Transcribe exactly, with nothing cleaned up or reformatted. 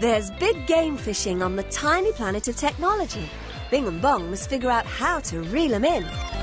There's big game fishing on the tiny planet of technology. Bing and Bong must figure out how to reel 'em in.